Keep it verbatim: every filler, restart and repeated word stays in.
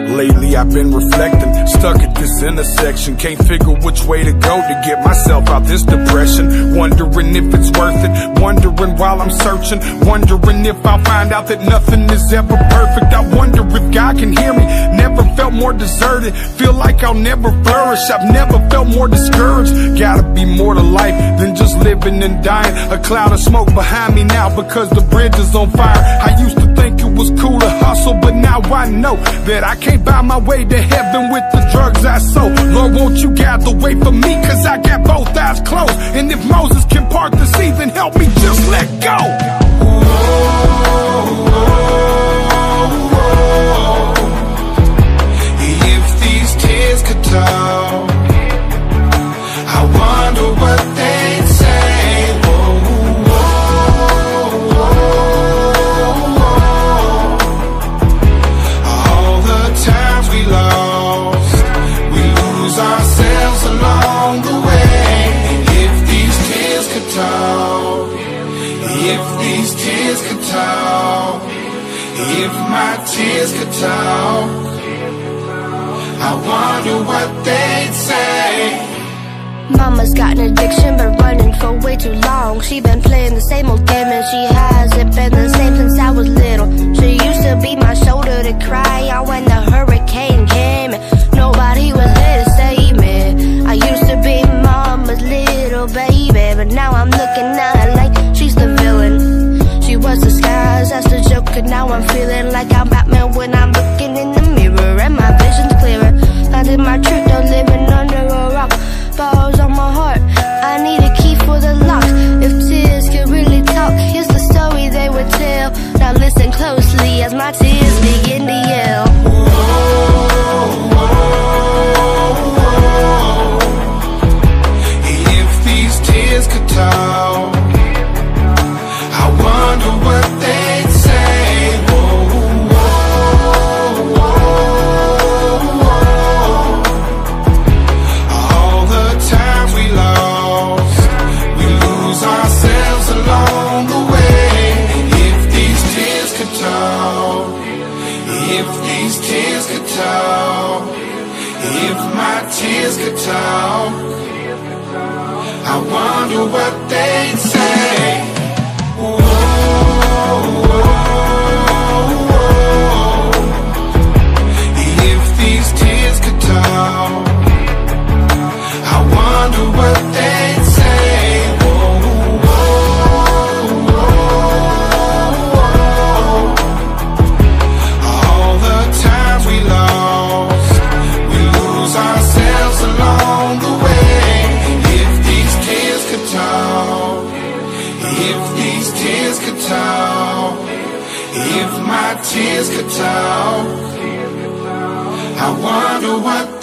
Lately I've been reflecting, stuck at this intersection. Can't figure which way to go to get myself out this depression. Wondering if it's worth it, wondering while I'm searching. Wondering if I'll find out that nothing is ever perfect. I wonder if God can hear me, never felt more deserted. Feel like I'll never flourish, I've never felt more discouraged. Gotta be more to life than just living and dying. A cloud of smoke behind me now because the bridge is on fire. I used to think it was cool to hustle, but now I know that I can't buy my way to heaven with the drugs I sold. Lord, won't you guide the way for me, cause I got both eyes closed. And if Moses can part the sea, then help me just let go. Whoa, whoa, whoa. If these tears could talk, I wonder what they'd say. Whoa, whoa, whoa, whoa. All the times we lost, we lose ourselves along the way. And if these tears could talk, if these tears could talk, if my tears could talk, I wonder what they'd say. Mama's got an addiction, but running for way too long. She been playing the same old game, and she hasn't been the same since I was little. She used to be my shoulder to cry on when the hurricane came, and nobody was there to save me. I used to be mama's little baby, but now I'm looking at her like she's the villain. She was disguised as the Joker, now I'm feeling like I'm Batman when I'm looking in the mirror, and my vision's clearer. Finding my truth, not living under a rock. Balls on my heart, I need a key for the lock. If tears could really talk, here's the story they would tell. Now listen closely as my tears begin to yell. Whoa, whoa, whoa. If these tears could talk, I wonder what they'd say. Whoa, whoa, whoa, whoa. All the times we lost, we lose ourselves along the way. And if these tears could talk, if these tears could talk, if my tears could talk, I wonder what they'd say. Whoa, whoa, whoa. If these tears could talk, I wonder what they'd say. Whoa, whoa, whoa, whoa. All the times we lost, we lose ourselves along the way. And if these tears could talk, if these tears could talk, if my tears could talk, I wonder what